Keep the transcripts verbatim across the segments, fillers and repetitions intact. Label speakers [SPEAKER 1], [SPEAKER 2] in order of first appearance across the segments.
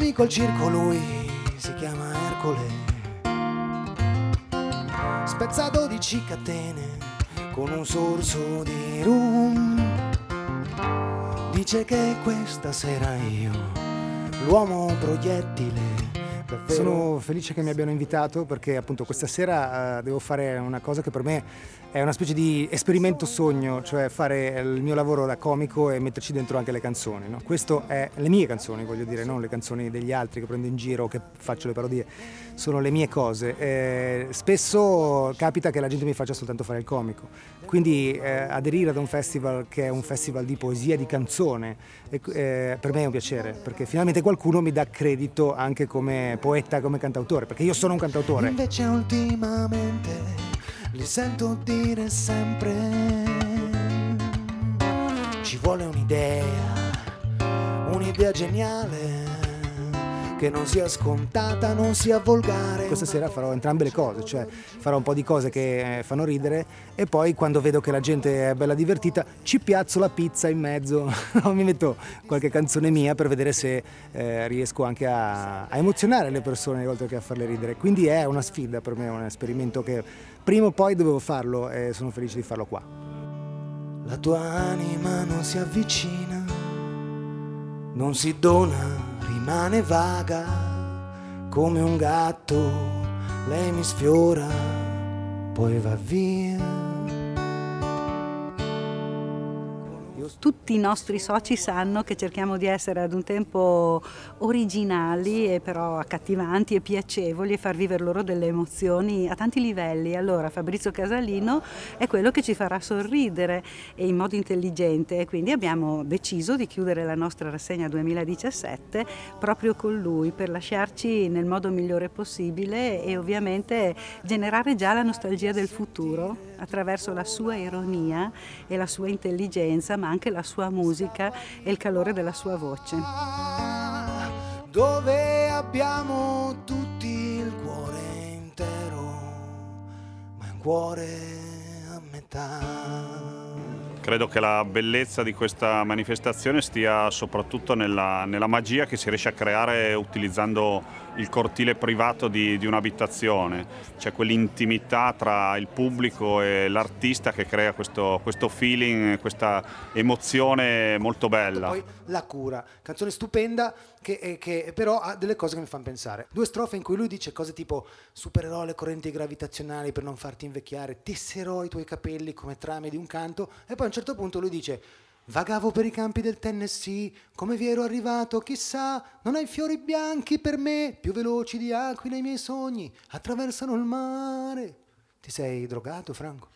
[SPEAKER 1] amico al circo, lui si chiama Ercole, spezzato di catene con un sorso di rum. Dice che questa sera io, l'uomo proiettile. Davvero. Sono felice che mi abbiano invitato perché appunto questa sera uh, devo fare una cosa che per me è una specie di esperimento sogno, cioè fare il mio lavoro da comico e metterci dentro anche le canzoni, no? Questo è le mie canzoni, voglio dire, non le canzoni degli altri che prendo in giro o che faccio le parodie, sono le mie cose. Eh, spesso capita che la gente mi faccia soltanto fare il comico, quindi eh, aderire ad un festival che è un festival di poesia, di canzone, eh, per me è un piacere, perché finalmente qualcuno mi dà credito anche come poeta, come cantautore, perché io sono un cantautore. Invece ultimamente li sento dire sempre: ci vuole un'idea, un'idea geniale, che non sia scontata, non sia volgare. Questa sera farò entrambe le cose, cioè farò un po' di cose che fanno ridere e poi quando vedo che la gente è bella divertita ci piazzo la pizza in mezzo, mi metto qualche canzone mia per vedere se eh, riesco anche a, a emozionare le persone oltre che a farle ridere. Quindi è una sfida per me, è un esperimento che prima o poi dovevo farlo e sono felice di farlo qua. La tua anima non si avvicina, non si dona, rimane vaga come un gatto, lei mi sfiora, poi va via.
[SPEAKER 2] Tutti i nostri soci sanno che cerchiamo di essere ad un tempo originali e però accattivanti e piacevoli e far vivere loro delle emozioni a tanti livelli. Allora Fabrizio Casalino è quello che ci farà sorridere e in modo intelligente, e quindi abbiamo deciso di chiudere la nostra rassegna duemiladiciassette proprio con lui per lasciarci nel modo migliore possibile e ovviamente generare già la nostalgia del futuro attraverso la sua ironia e la sua intelligenza, ma anche la sua musica e il calore della sua voce.
[SPEAKER 1] Dove abbiamo tutti il cuore intero, ma un cuore a metà.
[SPEAKER 3] Credo che la bellezza di questa manifestazione stia soprattutto nella, nella magia che si riesce a creare utilizzando il cortile privato di, di un'abitazione. C'è quell'intimità tra il pubblico e l'artista che crea questo, questo feeling, questa emozione molto bella.
[SPEAKER 1] Poi La cura, canzone stupenda che, che però ha delle cose che mi fanno pensare. Due strofe in cui lui dice cose tipo: supererò le correnti gravitazionali per non farti invecchiare, tesserò i tuoi capelli come trame di un canto, e poi a un certo punto lui dice: vagavo per i campi del Tennessee, come vi ero arrivato, chissà, non hai fiori bianchi per me, più veloci di aquile i miei sogni, attraversano il mare. Ti sei drogato, Franco?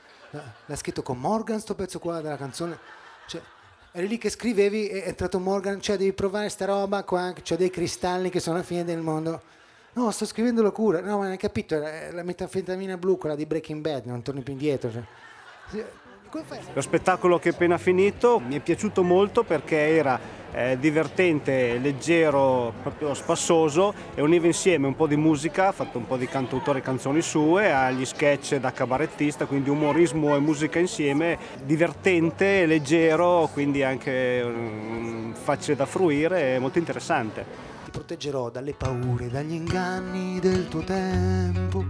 [SPEAKER 1] L'ha scritto con Morgan sto pezzo qua della canzone? Cioè, eri lì che scrivevi, è entrato Morgan, cioè devi provare sta roba qua, c'ho dei cristalli che sono la fine del mondo. No, sto scrivendo La cura, no, ma hai capito, è la metanfetamina blu, quella di Breaking Bad, non torni più indietro. Cioè.
[SPEAKER 4] Lo spettacolo che è appena finito mi è piaciuto molto perché era eh, divertente, leggero, proprio spassoso, e univa insieme un po' di musica, ha fatto un po' di cantautore e canzoni sue, agli sketch da cabarettista, quindi umorismo e musica insieme, divertente, leggero, quindi anche um, facile da fruire e molto interessante.
[SPEAKER 1] Ti proteggerò dalle paure, dagli inganni del tuo tempo,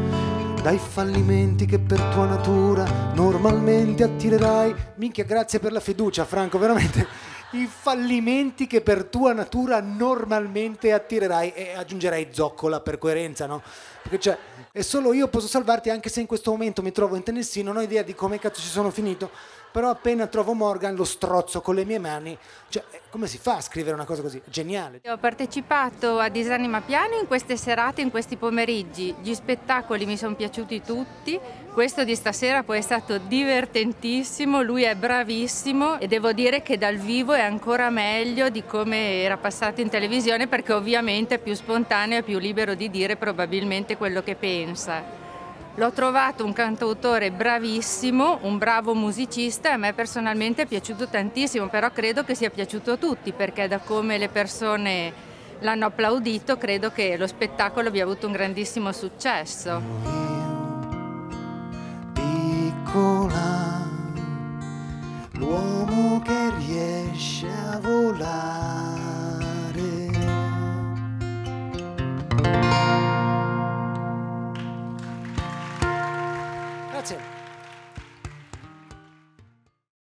[SPEAKER 1] dai fallimenti che per tua natura normalmente attirerai. Minchia, grazie per la fiducia, Franco, veramente. I fallimenti che per tua natura normalmente attirerai, e aggiungerei zoccola per coerenza, no? Perché cioè, e solo io posso salvarti, anche se in questo momento mi trovo in Tennessee, non ho idea di come cazzo ci sono finito, però appena trovo Morgan lo strozzo con le mie mani. Cioè, come si fa a scrivere una cosa così? Geniale.
[SPEAKER 5] Ho partecipato a Disanima Piano in queste serate, in questi pomeriggi. Gli spettacoli mi sono piaciuti tutti. Questo di stasera poi è stato divertentissimo, lui è bravissimo e devo dire che dal vivo è ancora meglio di come era passato in televisione, perché ovviamente è più spontaneo e più libero di dire probabilmente quello che pensa. L'ho trovato un cantautore bravissimo, un bravo musicista, e a me personalmente è piaciuto tantissimo, però credo che sia piaciuto a tutti, perché da come le persone l'hanno applaudito credo che lo spettacolo abbia avuto un grandissimo successo.
[SPEAKER 1] Piccola, l'uomo che riesce a volare. Grazie.